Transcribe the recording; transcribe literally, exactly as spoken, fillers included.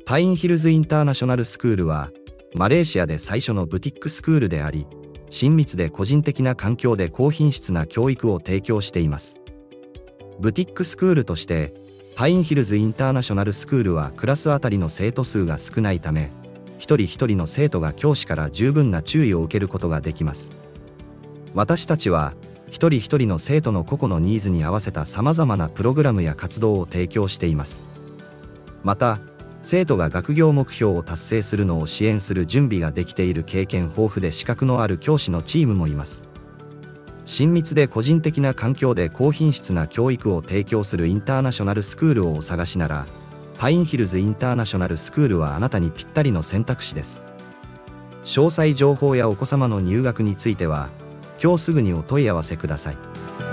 パインヒルズインターナショナルスクールは、マレーシアで最初のブティックスクールであり、親密で個人的な環境で高品質な教育を提供しています。ブティックスクールとして、パインヒルズインターナショナルスクールはクラスあたりの生徒数が少ないため、一人一人の生徒が教師から十分な注意を受けることができます。私たちは、一人一人の生徒の個々のニーズに合わせた様々なプログラムや活動を提供しています。また、生徒が学業目標を達成するのを支援する準備ができている経験豊富で資格のある教師のチームもいます。親密で個人的な環境で高品質な教育を提供するインターナショナルスクールをお探しなら、パインヒルズインターナショナルスクールはあなたにぴったりの選択肢です。詳細情報やお子様の入学については、今日すぐにお問い合わせください。